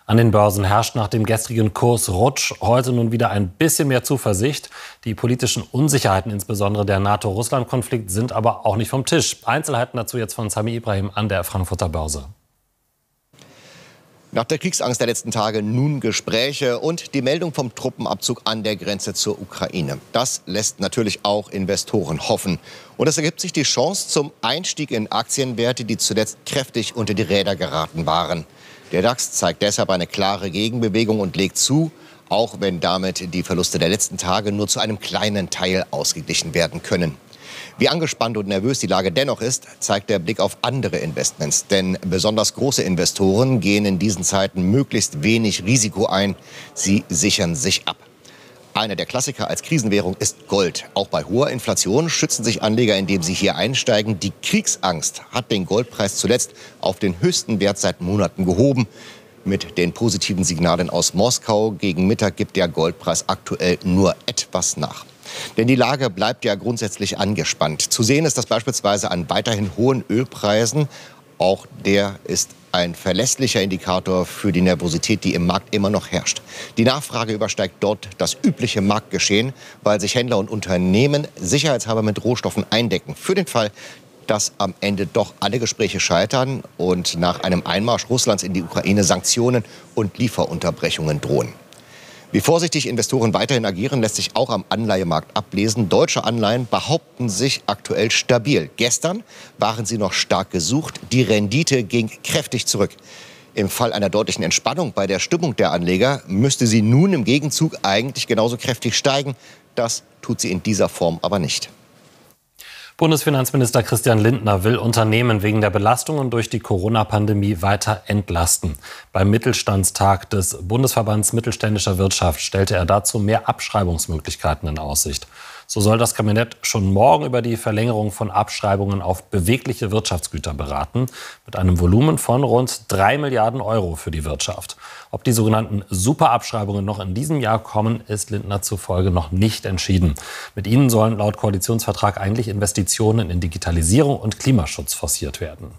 An den Börsen herrscht nach dem gestrigen Kursrutsch heute nun wieder ein bisschen mehr Zuversicht. Die politischen Unsicherheiten, insbesondere der NATO-Russland-Konflikt, sind aber auch nicht vom Tisch. Einzelheiten dazu jetzt von Sami Ibrahim an der Frankfurter Börse. Nach der Kriegsangst der letzten Tage nun Gespräche und die Meldung vom Truppenabzug an der Grenze zur Ukraine. Das lässt natürlich auch Investoren hoffen. Und es ergibt sich die Chance zum Einstieg in Aktienwerte, die zuletzt kräftig unter die Räder geraten waren. Der DAX zeigt deshalb eine klare Gegenbewegung und legt zu, auch wenn damit die Verluste der letzten Tage nur zu einem kleinen Teil ausgeglichen werden können. Wie angespannt und nervös die Lage dennoch ist, zeigt der Blick auf andere Investments. Denn besonders große Investoren gehen in diesen Zeiten möglichst wenig Risiko ein. Sie sichern sich ab. Einer der Klassiker als Krisenwährung ist Gold. Auch bei hoher Inflation schützen sich Anleger, indem sie hier einsteigen. Die Kriegsangst hat den Goldpreis zuletzt auf den höchsten Wert seit Monaten gehoben. Mit den positiven Signalen aus Moskau gegen Mittag gibt der Goldpreis aktuell nur etwas nach. Denn die Lage bleibt ja grundsätzlich angespannt. Zu sehen ist das beispielsweise an weiterhin hohen Ölpreisen. Auch der ist ein verlässlicher Indikator für die Nervosität, die im Markt immer noch herrscht. Die Nachfrage übersteigt dort das übliche Marktgeschehen, weil sich Händler und Unternehmen sicherheitshalber mit Rohstoffen eindecken. Für den Fall, dass am Ende doch alle Gespräche scheitern und nach einem Einmarsch Russlands in die Ukraine Sanktionen und Lieferunterbrechungen drohen. Wie vorsichtig Investoren weiterhin agieren, lässt sich auch am Anleihemarkt ablesen. Deutsche Anleihen behaupten sich aktuell stabil. Gestern waren sie noch stark gesucht. Die Rendite ging kräftig zurück. Im Fall einer deutlichen Entspannung bei der Stimmung der Anleger müsste sie nun im Gegenzug eigentlich genauso kräftig steigen. Das tut sie in dieser Form aber nicht. Bundesfinanzminister Christian Lindner will Unternehmen wegen der Belastungen durch die Corona-Pandemie weiter entlasten. Beim Mittelstandstag des Bundesverbands Mittelständischer Wirtschaft stellte er dazu mehr Abschreibungsmöglichkeiten in Aussicht. So soll das Kabinett schon morgen über die Verlängerung von Abschreibungen auf bewegliche Wirtschaftsgüter beraten, mit einem Volumen von rund 3 Milliarden Euro für die Wirtschaft. Ob die sogenannten Superabschreibungen noch in diesem Jahr kommen, ist Lindner zufolge noch nicht entschieden. Mit ihnen sollen laut Koalitionsvertrag eigentlich Investitionen in Digitalisierung und Klimaschutz forciert werden.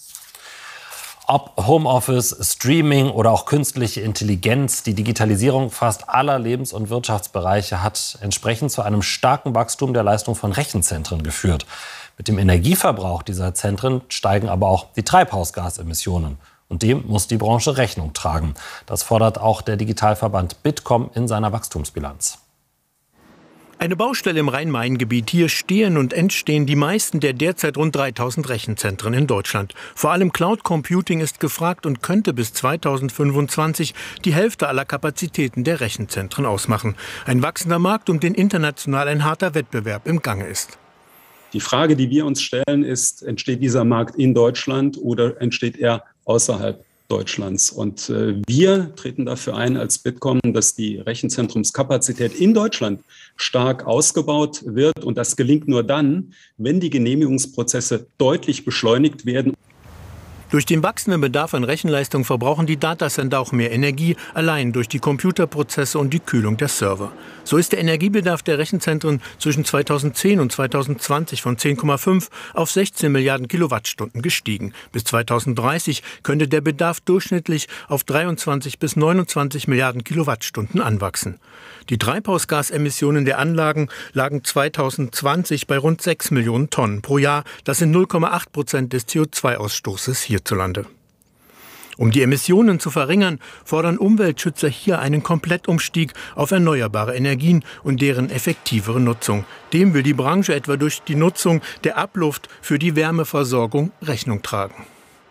Ob Homeoffice, Streaming oder auch künstliche Intelligenz, die Digitalisierung fast aller Lebens- und Wirtschaftsbereiche hat entsprechend zu einem starken Wachstum der Leistung von Rechenzentren geführt. Mit dem Energieverbrauch dieser Zentren steigen aber auch die Treibhausgasemissionen. Und dem muss die Branche Rechnung tragen. Das fordert auch der Digitalverband Bitkom in seiner Wachstumsbilanz. Eine Baustelle im Rhein-Main-Gebiet. Hier stehen und entstehen die meisten der derzeit rund 3000 Rechenzentren in Deutschland. Vor allem Cloud Computing ist gefragt und könnte bis 2025 die Hälfte aller Kapazitäten der Rechenzentren ausmachen. Ein wachsender Markt, um den international ein harter Wettbewerb im Gange ist. Die Frage, die wir uns stellen, ist, entsteht dieser Markt in Deutschland oder entsteht er außerhalb Deutschlands? Und wir treten dafür ein als Bitkom, dass die Rechenzentrumskapazität in Deutschland stark ausgebaut wird. Und das gelingt nur dann, wenn die Genehmigungsprozesse deutlich beschleunigt werden. Durch den wachsenden Bedarf an Rechenleistung verbrauchen die Datacenter auch mehr Energie, allein durch die Computerprozesse und die Kühlung der Server. So ist der Energiebedarf der Rechenzentren zwischen 2010 und 2020 von 10,5 auf 16 Milliarden Kilowattstunden gestiegen. Bis 2030 könnte der Bedarf durchschnittlich auf 23 bis 29 Milliarden Kilowattstunden anwachsen. Die Treibhausgasemissionen der Anlagen lagen 2020 bei rund 6 Millionen Tonnen pro Jahr. Das sind 0,8% des CO2-Ausstoßes hierzulande. Um die Emissionen zu verringern, fordern Umweltschützer hier einen Komplettumstieg auf erneuerbare Energien und deren effektivere Nutzung. Dem will die Branche etwa durch die Nutzung der Abluft für die Wärmeversorgung Rechnung tragen.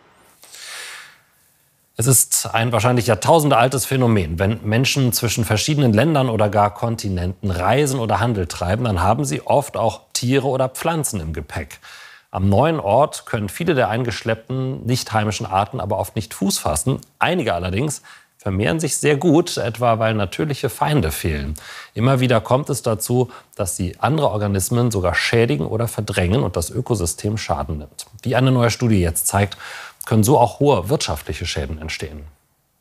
Es ist ein wahrscheinlich jahrtausendealtes Phänomen. Wenn Menschen zwischen verschiedenen Ländern oder gar Kontinenten reisen oder Handel treiben, dann haben sie oft auch Tiere oder Pflanzen im Gepäck. Am neuen Ort können viele der eingeschleppten, nicht heimischen Arten aber oft nicht Fuß fassen. Einige allerdings vermehren sich sehr gut, etwa weil natürliche Feinde fehlen. Immer wieder kommt es dazu, dass sie andere Organismen sogar schädigen oder verdrängen und das Ökosystem Schaden nimmt. Wie eine neue Studie jetzt zeigt, können so auch hohe wirtschaftliche Schäden entstehen.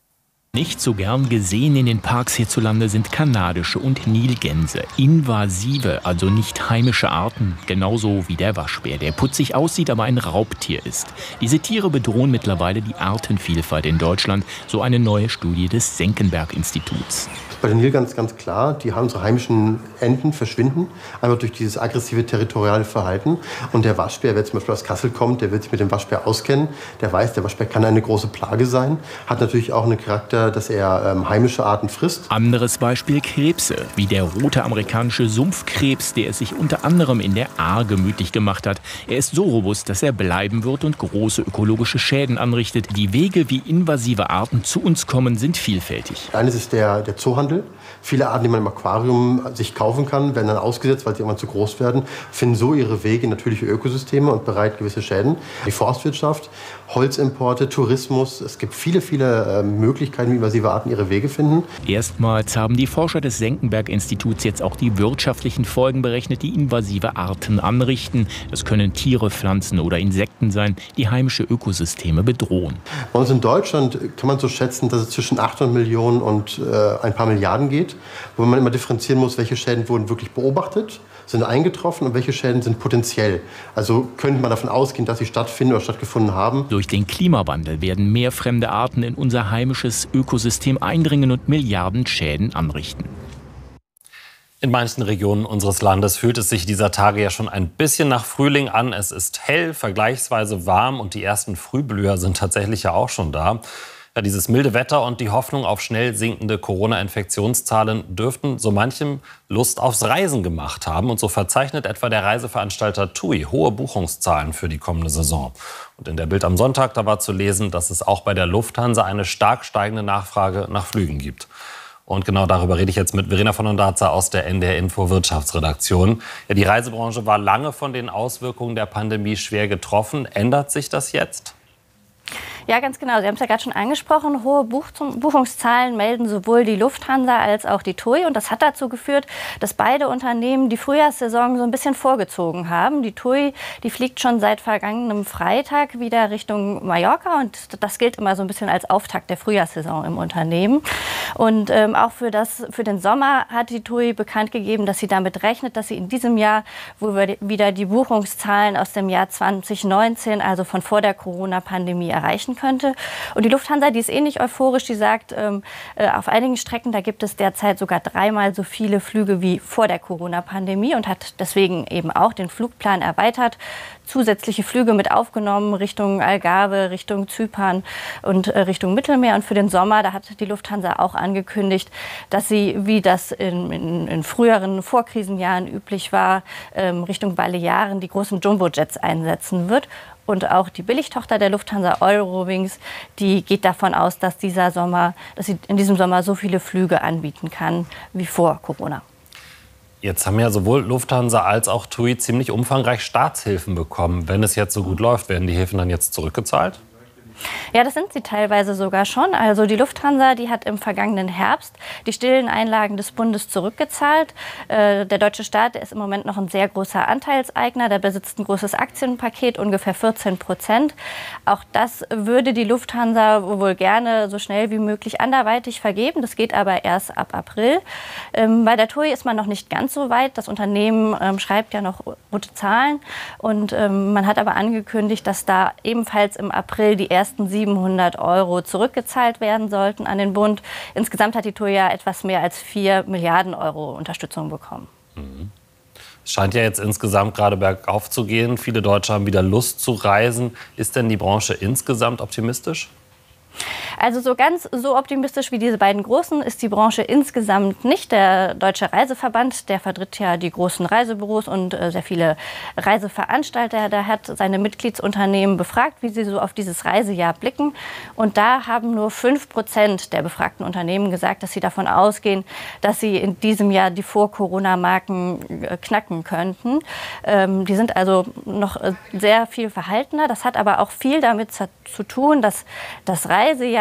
Nicht so gern gesehen in den Parks hierzulande sind kanadische und Nilgänse. Invasive, also nicht heimische Arten, genauso wie der Waschbär, der putzig aussieht, aber ein Raubtier ist. Diese Tiere bedrohen mittlerweile die Artenvielfalt in Deutschland, so eine neue Studie des Senckenberg-Instituts. Bei den Nilgänsen ganz klar, die haben unsere heimischen Enten verschwinden, einfach durch dieses aggressive territoriale Verhalten. Und der Waschbär, wer zum Beispiel aus Kassel kommt, der wird sich mit dem Waschbär auskennen. Der weiß, der Waschbär kann eine große Plage sein, hat natürlich auch einen Charakter, dass er heimische Arten frisst. Anderes Beispiel Krebse, wie der rote amerikanische Sumpfkrebs, der es sich unter anderem in der Ahr gemütlich gemacht hat. Er ist so robust, dass er bleiben wird und große ökologische Schäden anrichtet. Die Wege, wie invasive Arten zu uns kommen, sind vielfältig. Eines ist der Zoohandel. Viele Arten, die man im Aquarium sich kaufen kann, werden dann ausgesetzt, weil sie irgendwann zu groß werden, finden so ihre Wege in natürliche Ökosysteme und bereiten gewisse Schäden. Die Forstwirtschaft, Holzimporte, Tourismus, es gibt viele Möglichkeiten, wie invasive Arten ihre Wege finden. Erstmals haben die Forscher des Senckenberg-Instituts jetzt auch die wirtschaftlichen Folgen berechnet, die invasive Arten anrichten. Es können Tiere, Pflanzen oder Insekten sein, die heimische Ökosysteme bedrohen. Bei uns in Deutschland kann man so schätzen, dass es zwischen 800 Millionen und ein paar Milliarden geht, wo man immer differenzieren muss, welche Schäden wurden wirklich beobachtet, sind eingetroffen und welche Schäden sind potenziell. Also könnte man davon ausgehen, dass sie stattfinden oder stattgefunden haben. Durch den Klimawandel werden mehr fremde Arten in unser heimisches Ökosystem eindringen und Milliarden Schäden anrichten. In manchen Regionen unseres Landes fühlt es sich dieser Tage ja schon ein bisschen nach Frühling an. Es ist hell, vergleichsweise warm und die ersten Frühblüher sind tatsächlich ja auch schon da. Ja, dieses milde Wetter und die Hoffnung auf schnell sinkende Corona-Infektionszahlen dürften so manchem Lust aufs Reisen gemacht haben. Und so verzeichnet etwa der Reiseveranstalter TUI hohe Buchungszahlen für die kommende Saison. Und in der Bild am Sonntag, da war zu lesen, dass es auch bei der Lufthansa eine stark steigende Nachfrage nach Flügen gibt. Und genau darüber rede ich jetzt mit Verena von Ondarza aus der NDR Info Wirtschaftsredaktion. Ja, die Reisebranche war lange von den Auswirkungen der Pandemie schwer getroffen. Ändert sich das jetzt? Ja, ganz genau. Sie haben es ja gerade schon angesprochen. Hohe Buchungszahlen melden sowohl die Lufthansa als auch die TUI. Und das hat dazu geführt, dass beide Unternehmen die Frühjahrssaison so ein bisschen vorgezogen haben. Die TUI, die fliegt schon seit vergangenem Freitag wieder Richtung Mallorca. Und das gilt immer so ein bisschen als Auftakt der Frühjahrssaison im Unternehmen. Und auch für den Sommer hat die TUI bekannt gegeben, dass sie damit rechnet, dass sie in diesem Jahr, wo wir wieder die Buchungszahlen aus dem Jahr 2019, also von vor der Corona-Pandemie, erreichen könnte. Und die Lufthansa, die ist ähnlich euphorisch, die sagt, auf einigen Strecken, da gibt es derzeit sogar 3-mal so viele Flüge wie vor der Corona-Pandemie und hat deswegen eben auch den Flugplan erweitert, zusätzliche Flüge mit aufgenommen Richtung Algarve, Richtung Zypern und Richtung Mittelmeer. Und für den Sommer, da hat die Lufthansa auch angekündigt, dass sie, wie das in früheren Vorkrisenjahren üblich war, Richtung Balearen die großen Jumbo-Jets einsetzen wird. Und auch die Billigtochter der Lufthansa, Eurowings, die geht davon aus, dass sie in diesem Sommer so viele Flüge anbieten kann wie vor Corona. Jetzt haben ja sowohl Lufthansa als auch TUI ziemlich umfangreich Staatshilfen bekommen. Wenn es jetzt so gut läuft, werden die Hilfen dann jetzt zurückgezahlt? Ja, das sind sie teilweise sogar schon. Also die Lufthansa, die hat im vergangenen Herbst die stillen Einlagen des Bundes zurückgezahlt. Der deutsche Staat, der ist im Moment noch ein sehr großer Anteilseigner. Der besitzt ein großes Aktienpaket, ungefähr 14%. Auch das würde die Lufthansa wohl gerne so schnell wie möglich anderweitig vergeben. Das geht aber erst ab April. Bei der TUI ist man noch nicht ganz so weit. Das Unternehmen schreibt ja noch rote Zahlen. Und man hat aber angekündigt, dass da ebenfalls im April die ersten 700 € zurückgezahlt werden sollten an den Bund. Insgesamt hat die TUI ja etwas mehr als 4 Milliarden € Unterstützung bekommen. Es scheint ja jetzt insgesamt gerade bergauf zu gehen. Viele Deutsche haben wieder Lust zu reisen. Ist denn die Branche insgesamt optimistisch? Also so ganz so optimistisch wie diese beiden Großen ist die Branche insgesamt nicht. Der Deutsche Reiseverband, der vertritt ja die großen Reisebüros und sehr viele Reiseveranstalter. Der hat seine Mitgliedsunternehmen befragt, wie sie so auf dieses Reisejahr blicken. Und da haben nur 5% der befragten Unternehmen gesagt, dass sie davon ausgehen, dass sie in diesem Jahr die Vor-Corona-Marken knacken könnten. Die sind also noch sehr viel verhaltener. Das hat aber auch viel damit zu tun, dass das Reisejahr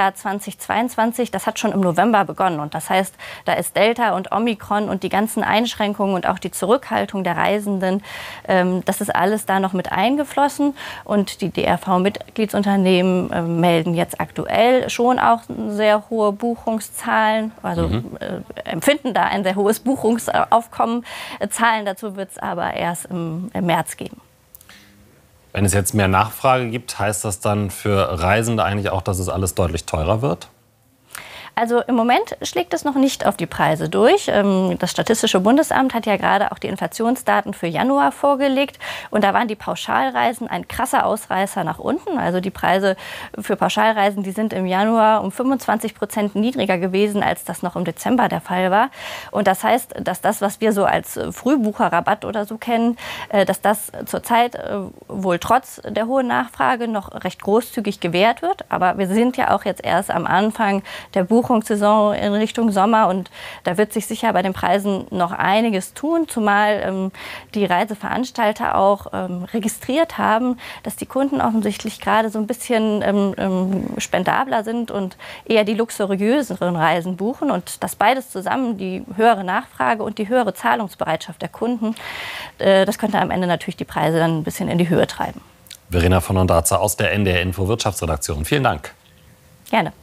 Jahr 2022, das hat schon im November begonnen. Und das heißt, da ist Delta und Omikron und die ganzen Einschränkungen und auch die Zurückhaltung der Reisenden, das ist alles da noch mit eingeflossen. Und die DRV-Mitgliedsunternehmen melden jetzt aktuell schon auch sehr hohe Buchungszahlen, also empfinden da ein sehr hohes Buchungsaufkommen. Zahlen dazu wird es aber erst im März geben. Wenn es jetzt mehr Nachfrage gibt, heißt das dann für Reisende eigentlich auch, dass es alles deutlich teurer wird? Also im Moment schlägt es noch nicht auf die Preise durch. Das Statistische Bundesamt hat ja gerade auch die Inflationsdaten für Januar vorgelegt. Und da waren die Pauschalreisen ein krasser Ausreißer nach unten. Also die Preise für Pauschalreisen, die sind im Januar um 25% niedriger gewesen, als das noch im Dezember der Fall war. Und das heißt, dass das, was wir so als Frühbucherrabatt oder so kennen, dass das zurzeit wohl trotz der hohen Nachfrage noch recht großzügig gewährt wird. Aber wir sind ja auch jetzt erst am Anfang der Buchungssaison in Richtung Sommer und da wird sich sicher bei den Preisen noch einiges tun, zumal die Reiseveranstalter auch registriert haben, dass die Kunden offensichtlich gerade so ein bisschen spendabler sind und eher die luxuriöseren Reisen buchen und das beides zusammen, die höhere Nachfrage und die höhere Zahlungsbereitschaft der Kunden, das könnte am Ende natürlich die Preise dann ein bisschen in die Höhe treiben. Verena von Ondarza aus der NDR Info Wirtschaftsredaktion. Vielen Dank. Gerne.